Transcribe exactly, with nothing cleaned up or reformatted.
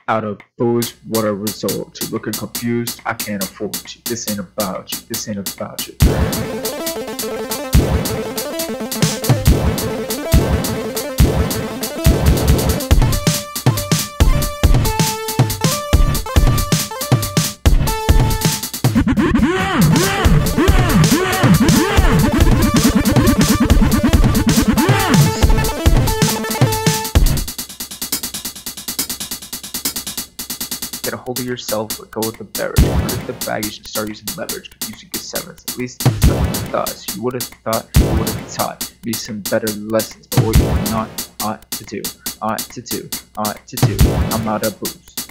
Out of booze, what a result. You're looking confused, I can't afford you. This ain't about you, this ain't about you. Get a hold of yourself, let go of the beverage, put the baggage and start using leverage. Confusing good sevens, at least it's something you thought. You would've thought, you would've taught me some better lessons, but what you're not ought to do, ought to do, ought to do. I'm out of booze.